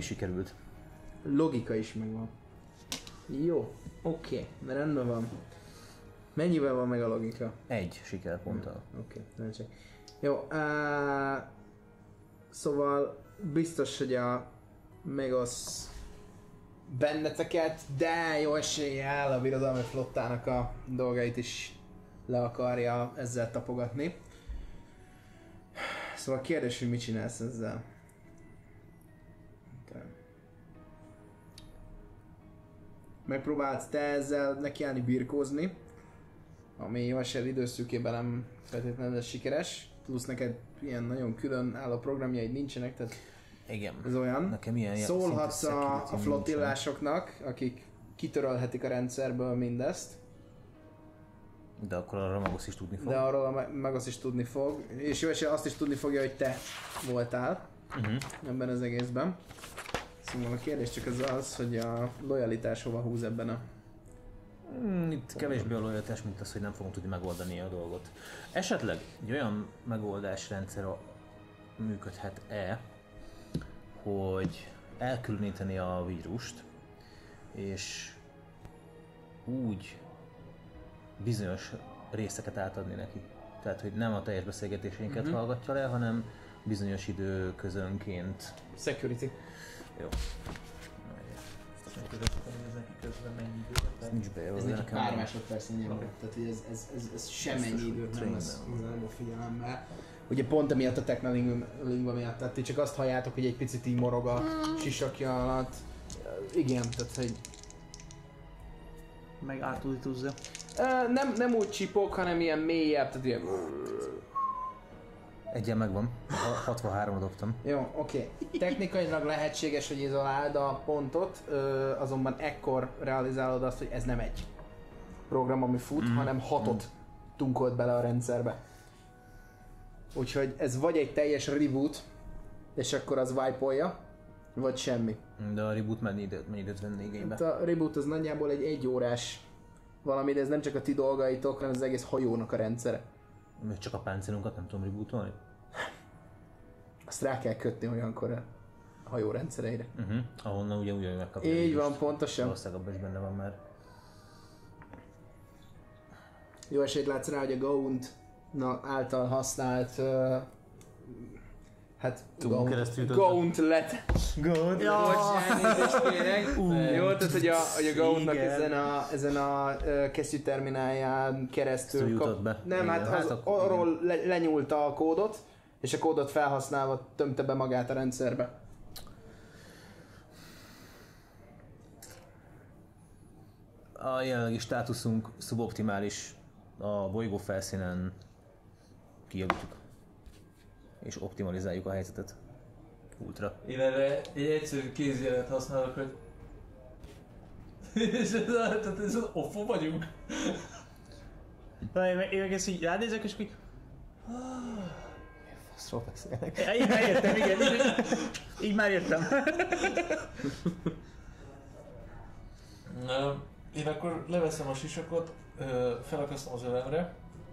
sikerült. Logika is megvan. Jó, oké, rendben van. Mennyivel van meg a logika? 1 sikerponttal. Oké, nem csak. Jó, szóval biztos, hogy a Megosz benneteket, de jó eséllyel a birodalmi flottának a dolgait is le akarja ezzel tapogatni. Szóval kérdés, hogy mit csinálsz ezzel? Megpróbálsz te ezzel nekiállni birkózni, ami jó eséllyel időszűkében nem feltétlenül lesz sikeres, plusz neked ilyen nagyon külön álló programjaid nincsenek, tehát igen. ez olyan. Nekem ilyen szólhatsz a flottillásoknak, akik kitörölhetik a rendszerből mindezt. De akkor arra Megosz is tudni fog. De arról a Megosz is tudni fog, és jó eséllyel azt is tudni fogja, hogy te voltál ebben az egészben. Szóval a kérdés csak az, hogy a lojalitás hova húz ebben a... Itt kevésbé a lojalitás, mint az, hogy nem fogom tudni megoldani a dolgot. Esetleg egy olyan megoldásrendszer működhet-e, hogy elkülöníteni a vírust, és úgy bizonyos részeket átadni neki. Tehát, hogy nem a teljes beszélgetéseinket hallgatja le, hanem bizonyos időközönként. Security. Jó. Nincs bejelölve. Ez neki pár másodpercnyi nyomó, tehát ez semmennyi időt nem lesz igazából figyelembe. Ugye pont emiatt a technolingva miatt, tehát ti csak azt halljátok, hogy egy picit így morog a sisakja alatt. Igen, tehát hogy... Meg átudítúzza. Nem úgy csipog, hanem ilyen mélyebb, tehát ilyen... Egyen megvan. 63-ra dobtam. Jó, oké. Technikailag lehetséges, hogy izoláld a pontot, azonban ekkor realizálod azt, hogy ez nem egy program, ami fut, hanem 6-ot tunkolt bele a rendszerbe. Úgyhogy ez vagy egy teljes reboot, és akkor az wipe-olja, vagy semmi. De a reboot mennyi időt venni igénybe? Hát a reboot az nagyjából egy 1 órás valami, de ez nem csak a ti dolgaitok, hanem az egész hajónak a rendszere. Csak a páncélunkat nem tudom rebootolni? Azt rá kell kötni olyankor a hajó rendszereire. Ahonnan ugye ugyanúgy megkapja. Így van, pontosan. Valószínűleg abban is benne van már. Jó esélyt látsz rá, hogy a Gaunt által használt hát Gauntlet. Jó, tehát hogy a Gauntnak ezen a kesztyűterminálján keresztül jutott be. Nem, igen. hát arról lenyúlta a kódot, és a kódot felhasználva tömte be magát a rendszerbe. A jelenlegi státuszunk szuboptimális, a bolygó felszínen kijavítjuk. És optimalizáljuk a helyzetet. Ultra. Én erre egy egyszerű kézjelet használok, hogy... és ez az offon vagyunk. Én meg ezt így ránézek, és így... Faszról beszélnek. Így már értem, igen. Így már értem. Én akkor leveszem a sisakot, felakasztom az ölemre,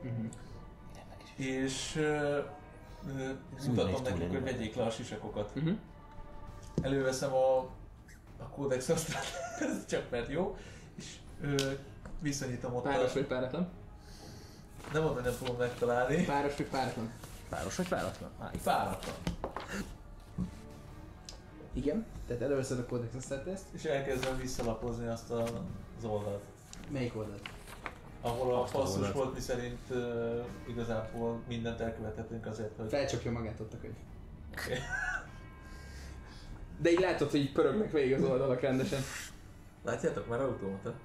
és mutatom nekik, hogy vegyék le a sisakokat. Előveszem a Codex Astrát, ez csak mert jó, és viszonyítom ott Páros vagy páratlan? Nem mondom, hogy nem fogom megtalálni. Páros vagy páratlan? Páros vagy páratlan? Páratlan. Igen, tehát előveszed a Codex Astrát-ezt. És elkezdem visszalapozni azt az oldalt. Melyik oldalt? Ahol a passzus volt, miszerint igazából mindent elkövethetünk azért, hogy... Felcsapja magát ott a könyv. De így látod, hogy így pörögnek végig az oldalak rendesen. Látjátok már automata?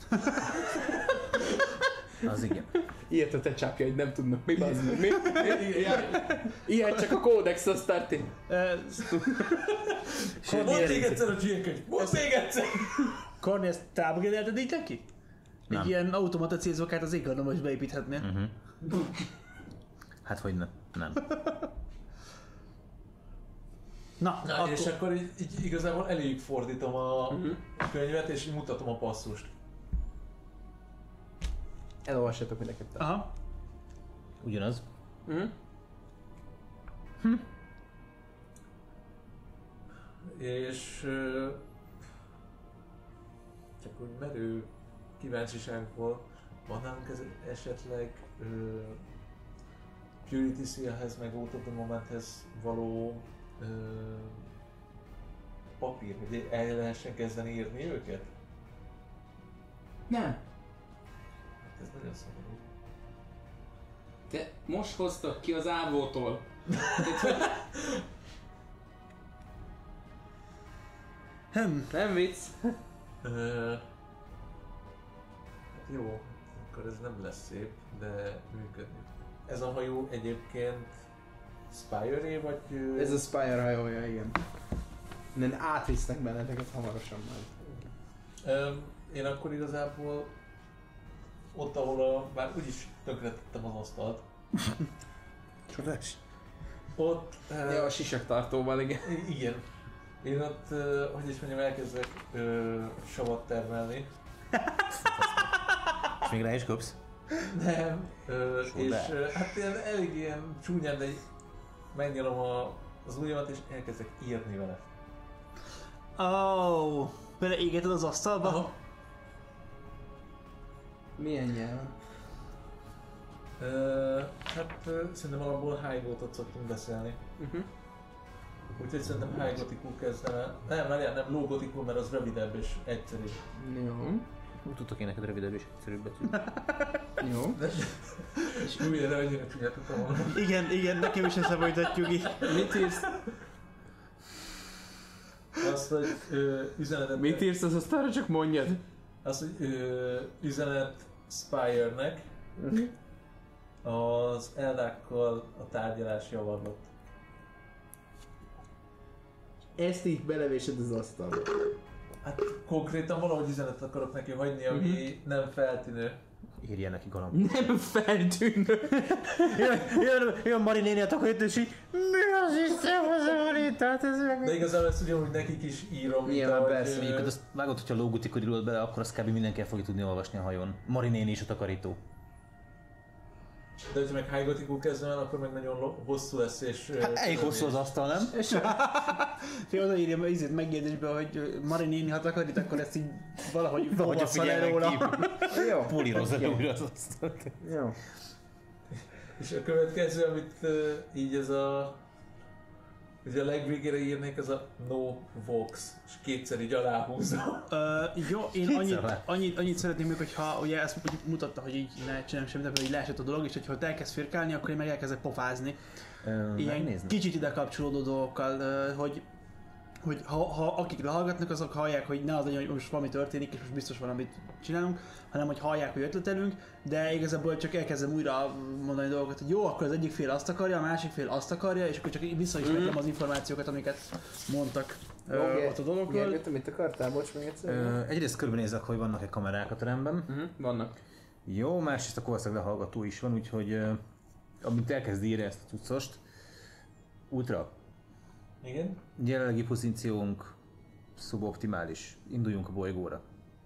Az igen. Ilyet a te csapja, hogy nem tudnak mi bazd meg, mi? Ilyen csak a Codex Astart. Mondd még egyszer a GK-t! Mondd még egyszer! Korni, ezt támogadelted így neki? Nem. Egy ilyen automata célzókát az éghajlamba is beépíthetnél. Hát hogy ne? Nem. Na akkor... És akkor így igazából eléjük fordítom a könyvet és mutatom a passzust. Elolvassátok mind a ketten. Aha. Ugyanaz. És csak úgy merő kíváncsiságból van nálunk ez esetleg Purity Sealhez meg Out of the Momenthez való papír, hogy el lehessen kezdeni írni őket? Nem. Hát ez nagyon szomorú. Te most hoztak ki az Ávótól. Nem vicc. Jó, akkor ez nem lesz szép, de működni. Ez a hajó egyébként Spire-é, vagy... Ez a Spire hajója, igen. Innen átvisznek benneteket hamarosan majd. Én akkor igazából ott, ahol bár úgyis tönkretettem az asztalt. Csodás. Ott... Ja, a sisaktartóval, igen. Igen. Én ott, hogy is mondjam, elkezdek savat termelni. És még rá is kapsz? Nem. És hát ilyen, elég ilyen csúnyán, de megnyalom az ujjamat és elkezdek írni vele. Oh, beleégeted az asztalba? Aha. Milyen nyelven? Hát szerintem alapból high gothot szoktunk beszélni. Úgyhogy szerintem high gothicul kezdem el. Nem, várjál, nem low gothicul, mert az rövidebb és egyszerűbb. Jó. Úgy tudtok én neked rövidebb és egyszerűbb betűt. Jó. És újra annyira csúnyát tudtam volna. Igen, nekem is összefolytatjuk így. Mit írsz? Azt, hogy üzenetet... Mit írsz az asztalra, csak mondjad? Azt, hogy üzenet Spire-nek az Eldákkal a tárgyalás javadlott. Ezt így belevésed az asztalba. Hát konkrétan valahogy üzenetet akarok neki hagyni, ami nem feltűnő. Írja neki galamb. Nem feltűnő. Jön Mari néni a takarítót és így mi az Isten az a Mari? Tehát ez meg... De igazából ezt ugyanúgy nekik is írom, mint Nyilván ahogy... persze, Egyébként azt vágod, hogyha lógutikod írod bele, akkor azt kb. Mindenki el fogja tudni olvasni a hajón. Mari néni is a takarító. De hogyha meg high gothicul kezdem el, akkor meg nagyon hosszú lesz és... Hát elég hosszú az asztal, nem? Fél odaírja ízét megjegyzésbe, hogy Mari néni ha takarít, akkor ezt így valahogy Hogy a olvasszal el róla. Jó. Polírozza újra az asztalt. Jó. És a következő, amit így ez a... Ugye a legvégére írnék, ez a No Vox, és kétszer így aláhúzom. Jó, én annyit szeretném még, hogyha ugye ezt mutatta, hogy így ne csinálom semmit, hogy így leesett a dolog, és hogyha ott elkezd firkálni, akkor én meg elkezdek pofázni. Ilyen Megnézni? kicsit ide kapcsolódó dolgokkal, hogy ha akik lehallgatnak, azok hallják, hogy ne az legyen, hogy most valami történik, és most biztos valamit csinálunk, hanem hogy hallják, hogy ötletelünk, de igazából csak elkezdem újra mondani dolgokat, hogy jó, akkor az egyik fél azt akarja, a másik fél azt akarja, és akkor csak visszaismertem az információkat, amiket mondtak ott a dologról. Gergő, mit akartál? Bocs, még egyszer. Egyrészt körbenézek, hogy vannak-e kamerák a teremben. Vannak. Jó, másrészt a korszak lehallgató is van, úgyhogy amint elkezd írni ezt a cuccost, Ultra, Igen? jelenlegi pozíciónk szuboptimális. Induljunk a bolygóra.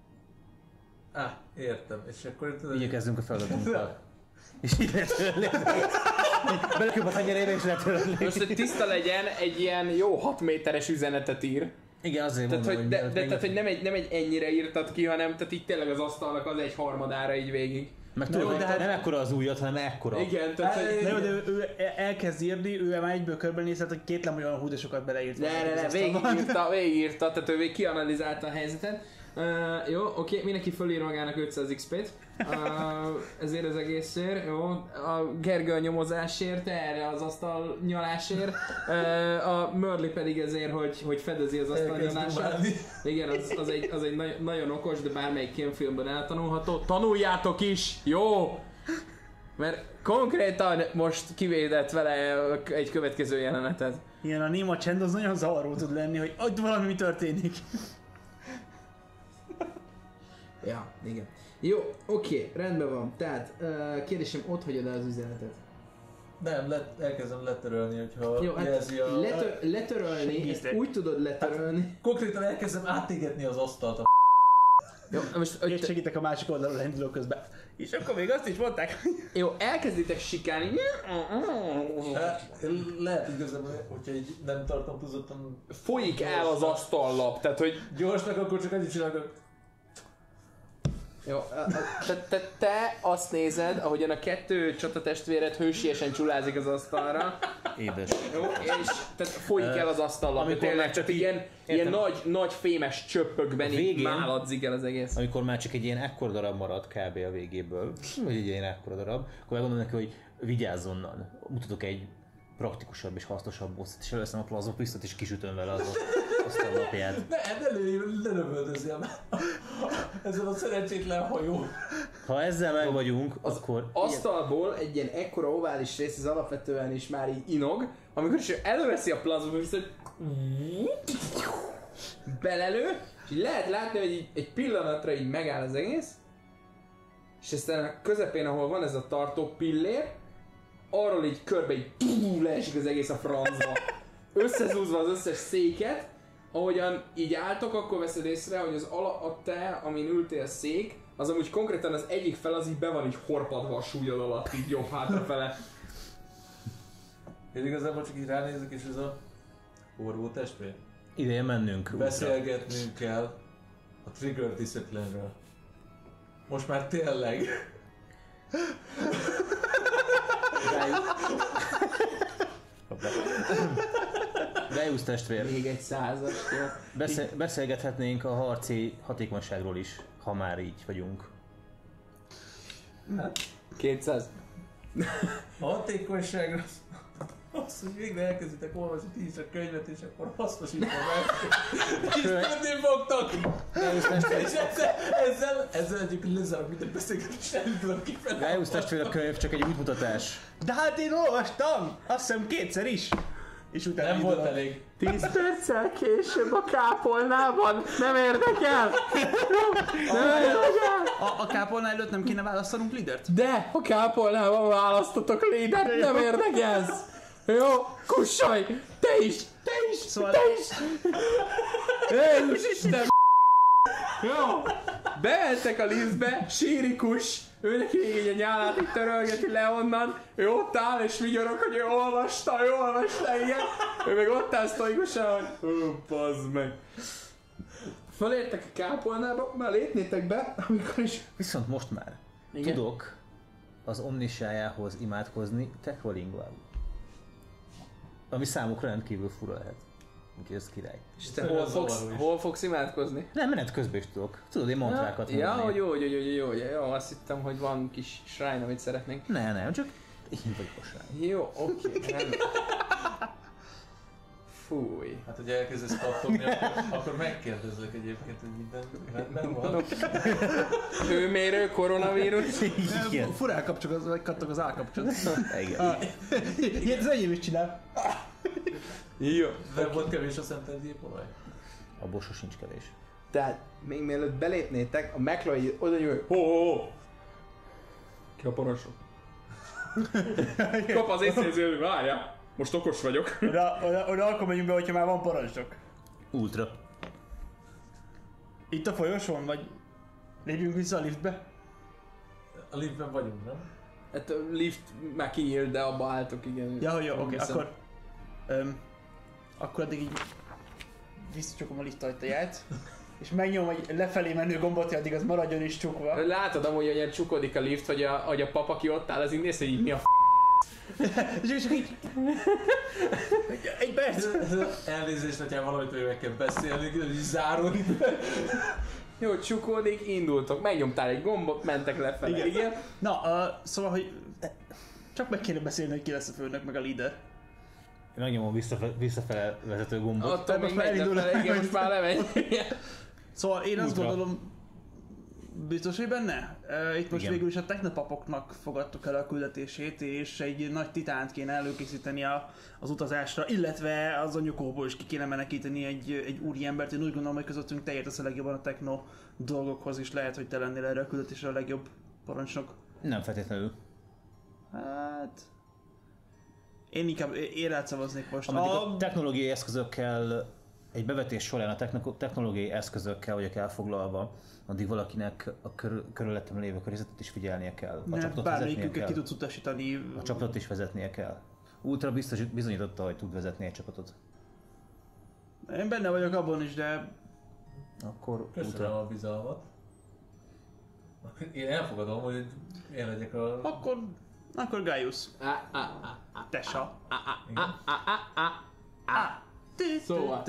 Értem. És akkor tudod... Igyekezzünk a feladatunkkal. És így lehet belekülp a tenyerébe és lehet Most, hogy tiszta legyen, egy ilyen jó 6 méteres üzenetet ír. Igen, azért Tehát, mondom, hogy, tehát, hogy nem egy ennyire írtad ki, hanem tehát így tényleg az asztalnak az egy harmadára így végig. meg tudod, jó, de hát- nem ekkora az ujjad, hanem ekkora. Igen, tehát hogy... Na jó, de ő elkezd írni, ő már egyből körbenézett, hogy két olyan húdesokat beleírt. Ne, végigírta, tehát ő kianalizálta a helyzetet. Jó, oké, mindenki fölír magának 500 XP-t. Ezért az egészért, jó. A Gergő a nyomozásért, erre az asztal nyalásért. A Mörli pedig ezért, hogy fedezi az asztal nyalását. Igen, az egy nagyon okos, de bármelyik kémfilmben eltanulható. Tanuljátok is, jó? Mert konkrétan most kivédett vele egy következő jelenetet. Igen, a néma csend az nagyon zavaró tud lenni, hogy ott valami történik. Ja, igen. Jó, oké, rendben van. Tehát, kérdésem, ott hagyod el az üzenetet. Nem, elkezdem letörölni, hogyha Jó, jelzi a... letörölni, ezt úgy tudod letörölni. Konkrétan elkezdem átégetni az asztalt a Jó, most Én segítek a másik oldalról induló közben. És akkor még azt is mondták. jó, elkezditek sikálni. Lehet igazából, hogyha így nem tartom túlzottan Folyik el az asztallap, tehát hogy gyorsnak, akkor csak annyit csinálok. jó, te azt nézed, ahogyan a kettő csatatestvéred hősiesen csulázik az asztalra. Édes. Jó, és tehát folyik el az asztallap, amikor tényleg, már csak tehát ilyen nagy fémes csöppökben így végén- máladzik el az egész. Amikor már csak egy ilyen ekkora darab marad kb. A végéből, vagy egy ilyen ekkora darab, akkor megmondom neki, hogy vigyázz onnan. Mutatok egy praktikusabb és hasznosabb bosszat, és előveszem a plazmapisztot és kisütöm vele az asztallapját. Ne lövöldözzél már ezzel a szerencsétlen hajó. Ha ezzel meg vagyunk, akkor... Asztalból egy ilyen ekkora ovális rész, az alapvetően is már így inog, amikor is ő előveszi a plazmapisztot, belelő, és így lehet látni, hogy így egy pillanatra így megáll az egész, és aztán a közepén, ahol van ez a tartó pillér, arról így körbe így leesik az egész a francba. Összezúzva az összes széket, ahogyan így álltok, akkor veszed észre, hogy a te, amin ültél szék, az amúgy konkrétan az egyik fel az így be van így horpadva a súlyod alatt, így jobb hátrafele. Én igazából csak így ránézek, és ez a orvó testvér. Ideje mennünk. Beszélgetnünk kell a Trigger Discipline-ről. Most már tényleg. Gaius testvér. Még egy 100-as. Beszélgethetnénk a harci hatékonyságról is, ha már így vagyunk. 200. A hatékonyságra az, hogy végre elkezditek olvasni ti is a könyvet, és akkor hasznosítom meg. És tudni fogtok! És ezzel egyébként lezárok minden beszélgetést, nem tudom kifelé. Gaius testvér a könyv csak egy útmutatás. De hát én olvastam! Azt hiszem 2-szer is. És utána Nem volt indulok. elég. 10 perccel később a kápolnában, nem érdekel! Nem érdekel! A kápolna előtt nem kéne választanunk lidert? De a kápolnában választotok lédet, nem érdekelsz! Jó, kussolj! Te is! Szóval- Te is! Jézus Isten! Jó! Beeltek a liftbe, sírikus, ő neki még így a nyálát így törölgeti le onnan, ő ott áll és vigyorog, hogy ő olvasta, igen. Ő meg ott áll sztoikusan, hogy bazd meg. Fölértek a kápolnába, már lépnétek be, amikor is... Viszont most már Igen? tudok az omnissájához imádkozni tekvalingvául. Ami számukra rendkívül fura lehet. Úgyhogy ez király. És te hol fogsz imádkozni? Nem, menet közben is tudok. Tudod, én mantrákat Ja, mondani. jó, azt hittem, hogy van kis shrine, amit szeretnénk. Nem, csak én vagyok a srác. Jó, oké, rendben. Fúj. Hát, hogy elkezdesz kattogni, akkor megkérdezlek egyébként, hogy minden rendben van. Hőmérő, koronavírus. Igen. Furán kattog az állkapcsolat. Igen. Ilyet az enyém is csinál. Jó. Nem volt kevés a szented gyépolaj? Abból sosincs kevés. Tehát még mielőtt belépnétek, a McLoy oda nyúl, ho. Ki a parancsnok? Kap az észrező, várja. Most okos vagyok. Oda akkor megyünk be, hogyha már van parancsnok. Ultra. Itt a folyosón, vagy lépjünk vissza a liftbe? A liftben vagyunk, nem? Hát a lift már kinyílt, de abba álltok, igen. Ja, jó, oké, Viszont- akkor... Akkor addig így visszacsukom a lift ajtaját, és megnyomom egy lefelé menő gombot, hogy addig az maradjon is csukva. Látod amúgy, hogy ilyen csukodik a lift, hogy a pap, aki ott áll, az így néz, hogy így mi a És csak így... Egy perc! Elnézést, hogyha valahogy meg kell beszélni, hogy zárulni. Jó, csukódik, indultok, megnyomtál egy gombot, mentek lefelé, igen. Na, szóval, hogy csak meg kéne beszélni, hogy ki lesz a főnök, meg a líder. Én megnyomom visszafele vezető gombot. Ott még most már megy elindul lefelé, igen, a- most már lemegy. Szóval én azt Útra. gondolom, biztos, hogy benne? Itt most Igen. végül is a technopapoknak fogadtuk el a küldetését, és egy nagy titánt kéne előkészíteni az utazásra, illetve az anyukóból is ki kéne menekíteni egy úriembert. Én úgy gondolom, hogy közöttünk te értesz a legjobban a techno dolgokhoz, és lehet, hogy te lennél erre a küldetésre a legjobb parancsnok. Nem feltétlenül. Hát... Én inkább rád szavaznék most. Ameddig a technológiai eszközökkel egy bevetés során a technológiai eszközökkel vagyok elfoglalva, addig valakinek a körülöttem lévő környezetet is figyelnie kell. A csapatot vezetnie kell. Ki tudsz utasítani. A csapatot is vezetnie kell. Ultra bizonyította, hogy tud vezetni egy csapatot. Én benne vagyok abban is, de... Akkor köszönöm a bizalmat. Én elfogadom, hogy én legyek a... Akkor Gaius. Tessa. Szóval.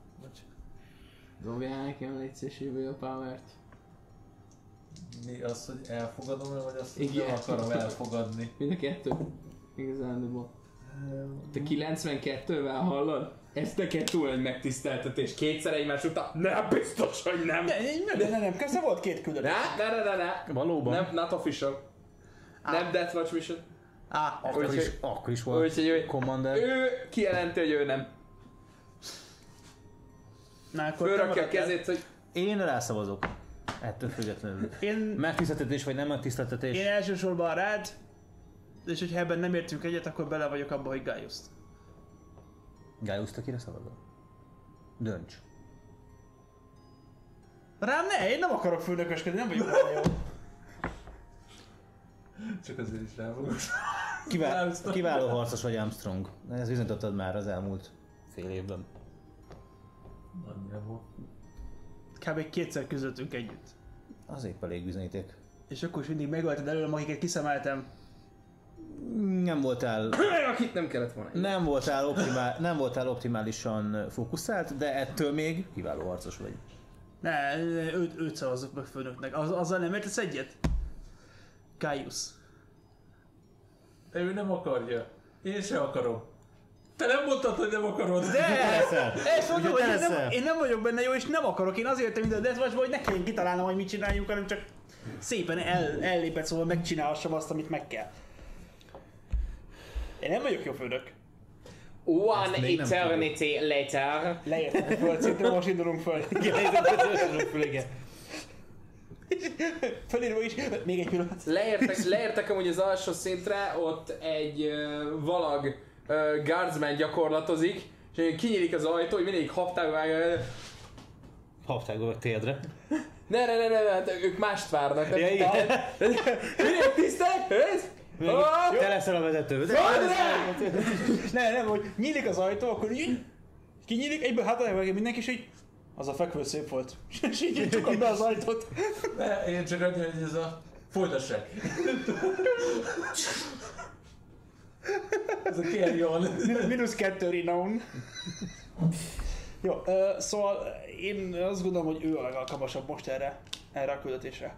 Dobjál nekem légy szíves willpower-t. Mi az, hogy elfogadom, vagy azt, hogy nem akarom elfogadni? Mind a kettő. Igazán, te 92-vel hallod? Ez neked túl egy megtiszteltetés. Kétszer egymás után? Nem, biztos, hogy nem. Nem. Közben volt 2 küldetés. Ne. Valóban? Nem, not official. Nem Death Watch mission. Akkor is volt Commander. Ő kijelenti, hogy ő nem. Fölrakja a kezét, hogy... Én rászavazok. Ettől függetlenül. Megtiszteltetés vagy nem megtiszteltetés? Én elsősorban rád, és hogyha ebben nem értünk egyet, akkor bele vagyok abba, hogy Gaius-t. Gaius-t kire szavazol? Dönts. Rám ne, én nem akarok főnökösködni, nem vagyok benne jó. Csak azért is ráfogok. Kiváló harcos vagy, Armstrong. Ez bizonyítottad már az elmúlt fél évben. Nagyjából. Kb. 2-szer közöttünk együtt. Az épp elég bizonyíték. És akkor is mindig megölted előlem, akiket kiszemeltem. Nem voltál... Akit nem kellett volna. Nem voltál optimálisan fókuszált, de ettől még kiváló harcos vagy. Ne, őt szavazzuk meg főnöknek. Azzal nem értesz egyet? Gaius. De ő nem akarja. Én sem akarom. Te nem mondtad, hogy nem akarod. De! Ezt mondom, hogy én nem vagyok benne jó, és nem akarok. Én azért jöttem ide a Death Watchba, hogy ne kelljen kitalálnom, hogy mit csináljunk, hanem csak szépen ellépett, szóval megcsinálhassam azt, amit meg kell. Én nem vagyok jó főnök. One eternity later. Leértem föl, szinte most indulunk föl. Igen. Fölírva is, még egy pillanat. Leértek amúgy az alsó szintre, ott egy valag guardsman gyakorlatozik, és kinyílik az ajtó, hogy mindig Haptágba vagy térdre. Ne, hát ők mást várnak. Ja, igen. Mindig tisztelek, ez? Te leszel a vezető. Nem, hogy nyílik az ajtó, akkor így kinyílik, egyből hátrajából mindenki, és így az a fekvő szép volt. És így csukod be az ajtót. Ne, én csak annyi, hogy ez a... Folytassák. Ez a carry on. -2 renown. Jó, szóval én azt gondolom, hogy ő a legalkalmasabb most erre a küldetésre.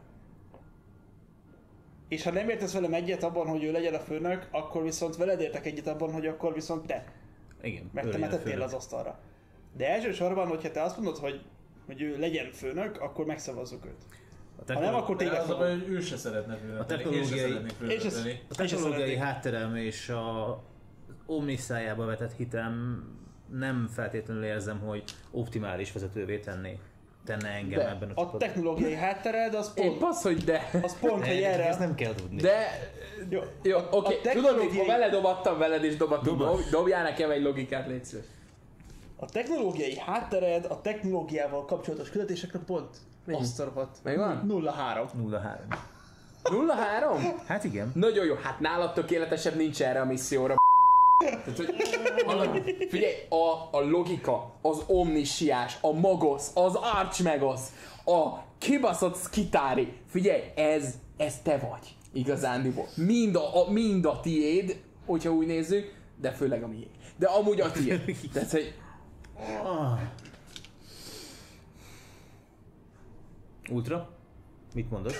És ha nem értesz velem egyet abban, hogy ő legyen a főnök, akkor viszont veled értek egyet abban, hogy akkor viszont te. Igen. Mert te metettél az asztalra. De elsősorban, hogyha te azt mondod, hogy ő legyen főnök, akkor megszavazzuk őt. Ha nem, akkor téged fogom. Az, hogy ő se szeretne főnök. Én se szeretnék főnök. A technológiai hátterem és a Omnisszájába vetett hitem nem feltétlenül érzem, hogy optimális vezetővé tenne engem ebben a csapatban. A technológiai háttered az pont... Épp az, hogy de. Az pont, hogy erre... Ezt nem kell tudni. De... Jó, oké. Tudod, hogy ha vele dobattam, veled is dobatunk. Dobjál nekem egy logikát, légy szíves. A technológiai háttered a technológiával kapcsolatos küldetésekre pont azt szarhat. Megvan? 0-3. 0-3. 0-3? Hát igen. Nagyon jó, hát nálad tökéletesebb nincs erre a misszióra. Tehát, hogy, figyelj, a logika, az omnisciás, a magosz, az archmegosz, a kibaszott skitári, figyelj, ez te vagy, igazándiból. Mind a tiéd, hogyha úgy nézzük, de főleg a miénk. De amúgy a tiéd. Tehát, hogy... Ultra? Mit mondod?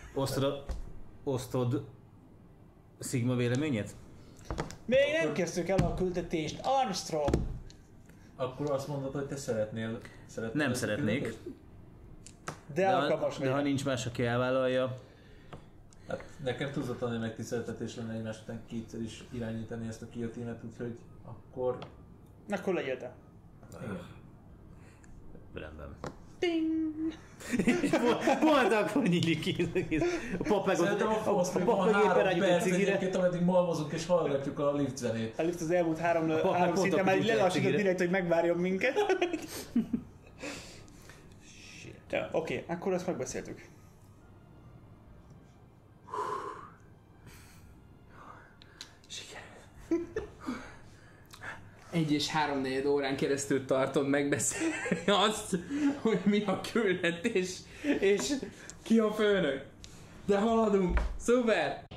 Osztod Sigma véleményét? Még nem kezdtük el a küldetést, Armstrong! Akkor azt mondod, hogy te szeretnél nem szeretnék. De ha nincs más, aki elvállalja. Hát nekem tudhatatlan megtiszteltetés lenne egymás után kétszer is irányítani ezt a kill teamet, úgyhogy akkor... Akkor legyél te. Igen. Rendben. Ding! És pont akkor nyílik ki. A pap meg Szerintem a Fosz még van 3 perc egyébként, ameddig malmozunk és hallgatjuk a lift zenét. A lift az elmúlt 3 szinten már így lelassított direkt, hogy megvárjon minket. Ja, oké, akkor ezt megbeszéltük. Egy és 3-4 órán keresztül tartod megbeszélni azt, hogy mi a küldetés és ki a főnök. De haladunk. Szuper!